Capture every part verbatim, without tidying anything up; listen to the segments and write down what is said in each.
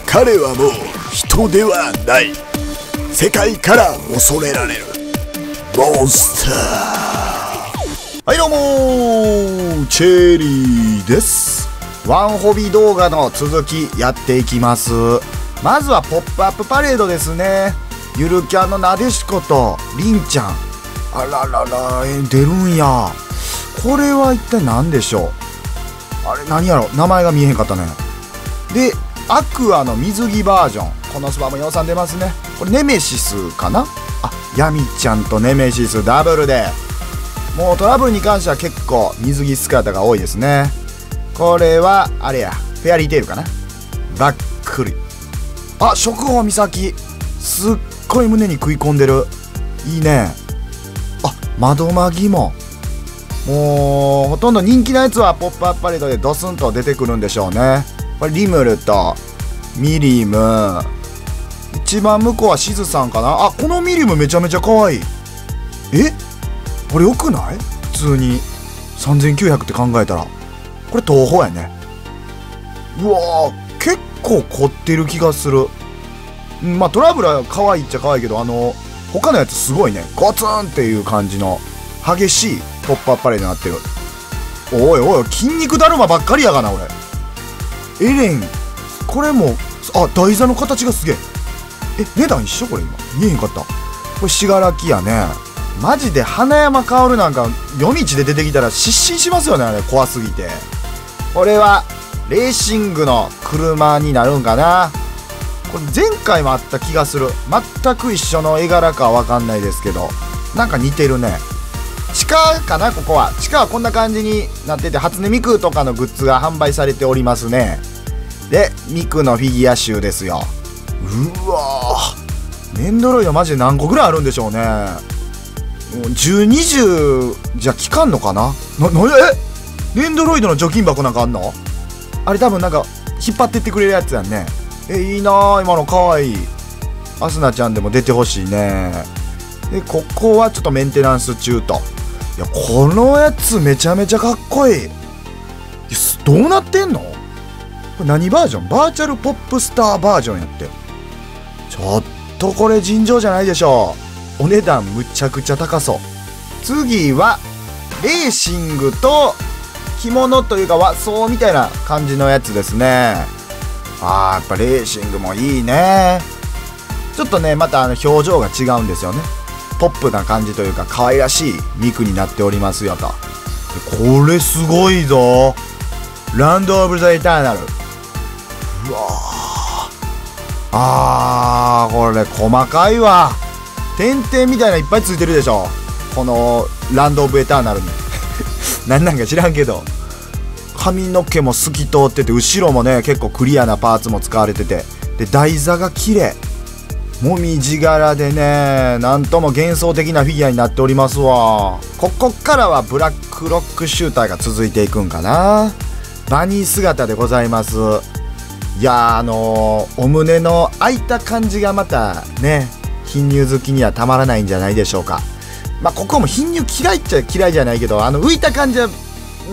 彼はもう人ではない。世界から恐れられるモンスター。はいどうもー、チェリーです。ワンホビ動画の続きやっていきます。まずはポップアップパレードですね。ゆるキャンのなでしことりんちゃん、あららら、え出るんや。これは一体何でしょう。あれ何やろ、名前が見えへんかったね。でアクアの水着バージョン、このスパも予算出ますね。これネメシスかな。あ、ヤミちゃんとネメシスダブルで、もうトラブルに関しては結構水着姿が多いですね。これはあれや、フェアリーテールかな。ばっくり。あ、食宝岬、すっごい胸に食い込んでる。いいね。あ、窓マギももうほとんど人気なやつはポップアップパレードでドスンと出てくるんでしょうね。これリムルとミリム、一番向こうはシズさんかな。あ、このミリムめちゃめちゃ可愛い。え、これよくない？普通にさんぜんきゅうひゃくって考えたらこれ東宝やね。うわー、結構凝ってる気がする。まあトラブルは可愛いっちゃ可愛いけど、あの他のやつすごいね、ゴツンっていう感じの激しいポップアップパレードになってる。おいおい、筋肉だるまばっかりやがな俺。エレン、これも、あ、台座の形がすげえ。え、値段一緒これ今見えへんかった。これ信楽やね。マジで花山薫なんか夜道で出てきたら失神しますよね、あれ怖すぎて。これはレーシングの車になるんかな。これ前回もあった気がする。全く一緒の絵柄かは分かんないですけど、なんか似てるね。地下かな、ここは。地下はこんな感じになってて、初音ミクとかのグッズが販売されておりますね。で、ミクのフィギュア集ですよ。うわー、ネンドロイドマジで何個ぐらいあるんでしょうね。もうじゅう、にじゅうじゃ効かんのかな。な、な、えネンドロイドの貯金箱なんかあんの？あれ多分なんか引っ張ってってくれるやつやんね。え、いいなー、今のかわいい。アスナちゃんでも出てほしいね。で、ここはちょっとメンテナンス中と。いや、このやつめちゃめちゃかっこいい。いや、どうなってんの？これ何バージョン？バーチャルポップスターバージョンやって。ちょっとこれ尋常じゃないでしょう。お値段むちゃくちゃ高そう。次はレーシングと着物というか和装みたいな感じのやつですね。あー、やっぱレーシングもいいね。ちょっとね、またあの表情が違うんですよね。ポップな感じというか可愛らしいミクになっておりますよと。これすごいぞ、ランド・オブ・ザ・エターナル。うわー、あー、これ細かいわ。点々みたいなのいっぱいついてるでしょ、このランド・オブ・エターナルに何なんか知らんけど、髪の毛も透き通ってて、後ろもね結構クリアなパーツも使われてて、で台座が綺麗、もみじ柄でね、なんとも幻想的なフィギュアになっておりますわ。ここからはブラックロックシューターが続いていくんかな。バニー姿でございます。いやー、あのー、お胸の開いた感じがまたね、貧乳好きにはたまらないんじゃないでしょうか。まあここも貧乳嫌いっちゃ嫌いじゃないけど、あの浮いた感じはうん、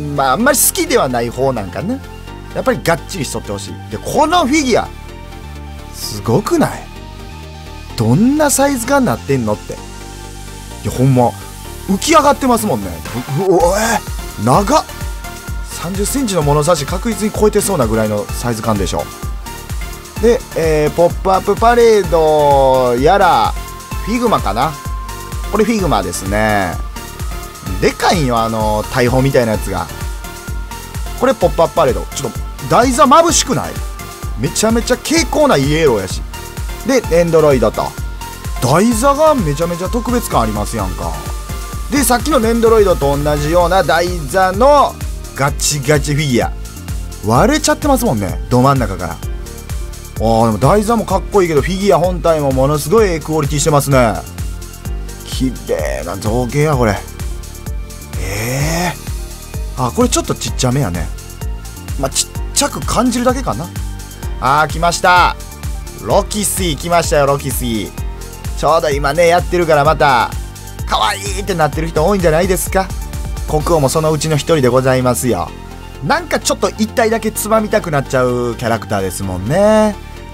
まああんまり好きではない方なんかな。やっぱりがっちりしとってほしい。でこのフィギュアすごくない？どんなサイズ感になってんのって。いやほんま浮き上がってますもんね。うおえ長っ、さんじゅっセンチの物差し確実に超えてそうなぐらいのサイズ感でしょ。で、えー、ポップアップパレードやらフィグマかな。これフィグマですね。でかいんよ、あの大砲みたいなやつが。これポップアップパレード、ちょっと台座眩しくない？めちゃめちゃ蛍光なイエローやし。でエンドロイドと台座がめちゃめちゃ特別感ありますやんか。でさっきのネンドロイドと同じような台座のガチガチフィギュア、割れちゃってますもんね、ど真ん中から。あー、でも台座もかっこいいけどフィギュア本体もものすごいクオリティしてますね。綺麗な造形やこれ。えー、あ、これちょっとちっちゃめやね。まあちっちゃく感じるだけかな。あー、来ました、ロキシー来ましたよ、ロキシー。ちょうど今ねやってるから、また可愛いってなってる人多いんじゃないですか。国王もそのうちの一人でございますよ。なんかちょっと一体だけつまみたくなっちゃうキャラクターですもんね。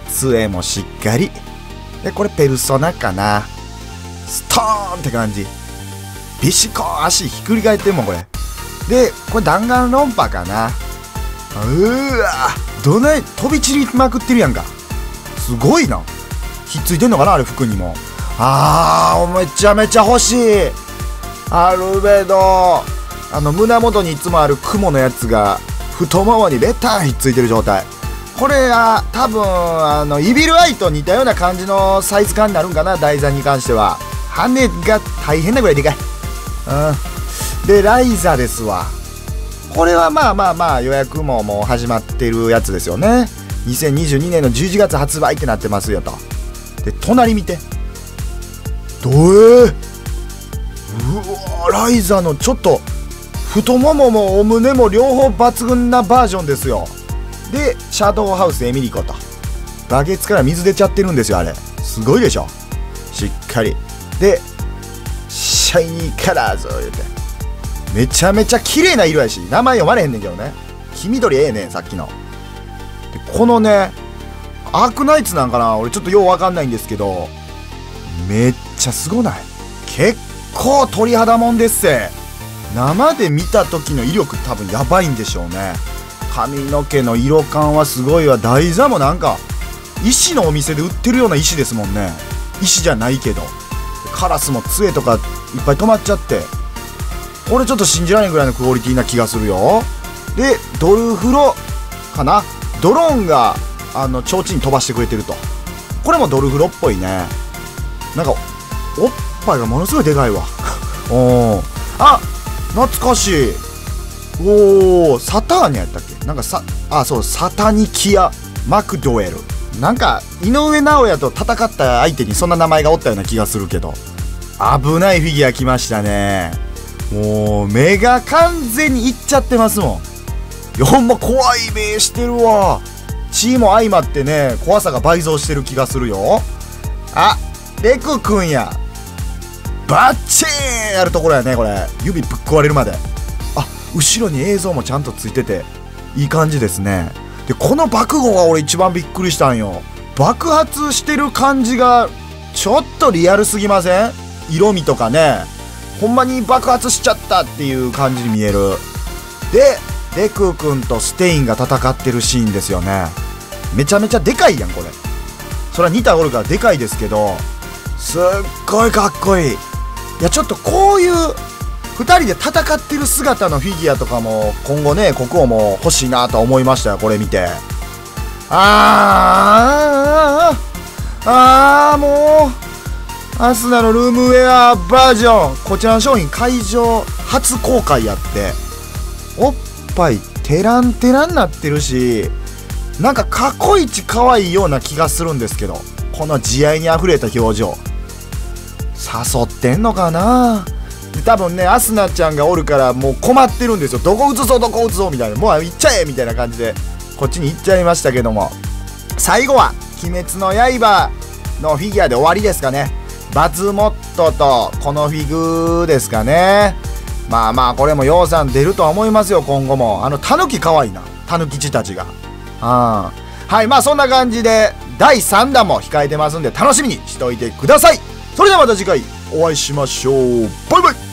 杖もしっかり。でこれペルソナかな。ストーンって感じ。ビシコーン足ひっくり返ってんもんこれ。でこれ弾丸論破かな。うわどない飛び散りまくってるやんか。すごいな。ひっついてんのかなあれ服にも。あーめちゃめちゃ欲しい。アルベドあの胸元にいつもある雲のやつが太ももにベタンひっついてる状態。これは多分あのイビルアイと似たような感じのサイズ感になるんかな。台座に関しては羽が大変なぐらいでかい。うんでライザですわ。これはまあまあまあ予約ももう始まってるやつですよね。にせんにじゅうにねんのじゅういちがつ発売ってなってますよと。で隣見てどえー、うわライザのちょっと太もももお胸も両方抜群なバージョンですよ。でシャドウハウスエミリコとバケツから水出ちゃってるんですよ。あれすごいでしょ。しっかりでシャイニーカラーズを言うてめちゃめちゃ綺麗な色やし名前読まれへんねんけどね。黄緑ええねんさっきの。でこのねアークナイツなんかな俺ちょっとようわかんないんですけどめっちゃすごない。結構鳥肌もんですせ。生で見た時の威力多分やばいんでしょうね。髪の毛の色感はすごいわ。台座もなんか石のお店で売ってるような石ですもんね。石じゃないけどカラスも杖とかいっぱい止まっちゃってこれちょっと信じられんぐらいのクオリティな気がするよ。でドルフロかな。ドローンがあの提灯に飛ばしてくれてると。これもドルフロっぽいね。なんかおっぱいがものすごいでかいわおーあ懐かしい。おおサターニャやったっけ。なんかさあそうサタニキア・マクドウェルなんか井上尚弥と戦った相手にそんな名前がおったような気がするけど危ないフィギュア来ましたね。もう目が完全にいっちゃってますもん。いやほんま怖い目してるわ。血も相まってね怖さが倍増してる気がするよ。あレクくんや。バッチーンやるところやねこれ。指ぶっ壊れるまで。あ後ろに映像もちゃんとついてていい感じですね。でこの爆豪が俺一番びっくりしたんよ。爆発してる感じがちょっとリアルすぎません？色味とかねほんまに爆発しちゃったっていう感じに見える。でレク君とステインが戦ってるシーンですよね。めちゃめちゃでかいやんこれ。それは似たおるからでかいですけどすっごいかっこいい。いやちょっとこういうふたりで戦ってる姿のフィギュアとかも今後ね国王も欲しいなと思いましたよこれ見て。あーあーもうアスナのルームウェアバージョンこちらの商品会場初公開やっておっぱいテランテラになってるしなんか過去一可愛いような気がするんですけどこの慈愛にあふれた表情誘ってんのかな。で多分ねアスナちゃんがおるからもう困ってるんですよ。どこ打つぞどこ打つぞみたいなもう行っちゃえみたいな感じでこっちに行っちゃいましたけども最後は鬼滅の刃のフィギュアで終わりですかね。バズモットとこのフィグですかね。まあまあこれも養蚕出るとは思いますよ今後も。あのタヌキかわいいなタヌキチたちが。はいまあそんな感じでだいさんだんも控えてますんで楽しみにしておいてください。それではまた次回お会いしましょう。バイバイ。